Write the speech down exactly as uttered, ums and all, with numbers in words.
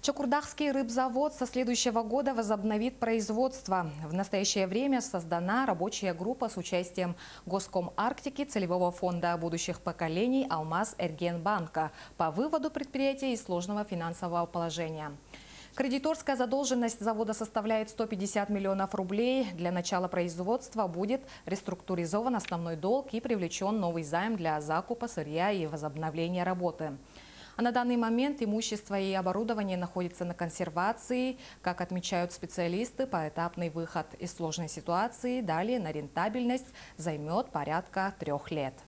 Чакурдахский рыбзавод со следующего года возобновит производство. В настоящее время создана рабочая группа с участием Госкомарктики, Целевого фонда будущих поколений Алмаз-Эргенбанка по выводу предприятия из сложного финансового положения. Кредиторская задолженность завода составляет сто пятьдесят миллионов рублей. Для начала производства будет реструктуризован основной долг и привлечен новый займ для закупа сырья и возобновления работы. А на данный момент имущество и оборудование находятся на консервации. Как отмечают специалисты, поэтапный выход из сложной ситуации далее на рентабельность займет порядка трех лет.